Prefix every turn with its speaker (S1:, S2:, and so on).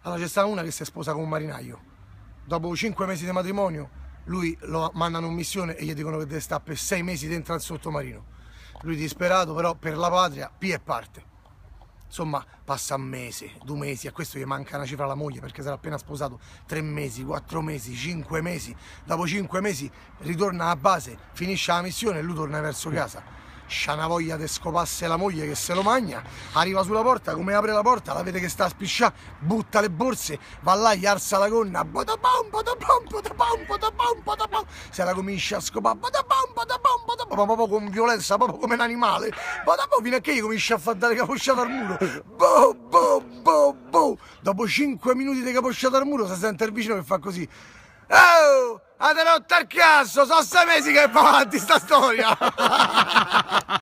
S1: Allora c'è stata una che si è sposa con un marinaio. Dopo 5 mesi di matrimonio, lui lo mandano in missione e gli dicono che deve stare per 6 mesi dentro al sottomarino. Lui disperato, però per la patria, pia e parte. Insomma, passa un mese, 2 mesi, a questo gli manca una cifra alla moglie perché sarà appena sposato, 3 mesi, 4 mesi, 5 mesi. Dopo 5 mesi ritorna a base, finisce la missione e lui torna verso casa. C'ha una voglia di scopasse la moglie che se lo magna, arriva sulla porta, come apre la porta, la vede che sta a spisciare, butta le borse, va là, gli alza la gonna, potapom, potapom, potapom, potapom, potapom, se la comincia a scopare, potapom, potapom, potapom, proprio con violenza, proprio come un animale, potapom, fino a che gli comincia a far dare capocciata al muro, boh, boh, boh, boh. Dopo 5 minuti di capocciata al muro si sente il vicino che fa così, oh, avete rotto il cazzo, sono 6 mesi che va avanti sta storia!